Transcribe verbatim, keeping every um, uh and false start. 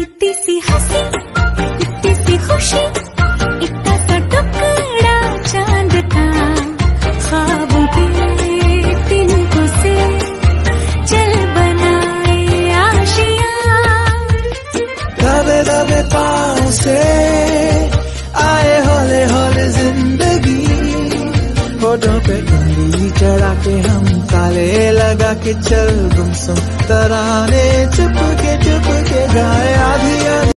इतनी सी हंसी, इतनी सी खुशी, इतना सा टुकड़ा चांद का, ख्वाब के तिनकों से चल बनाए आशियां। दबे दबे पाँव से आए हौले हौले जिंदगी, होठों पे उंगली चढ़ा के हम ताले लगा के चल गुमसुम तराने चुप के चुप के गाए आधी आधी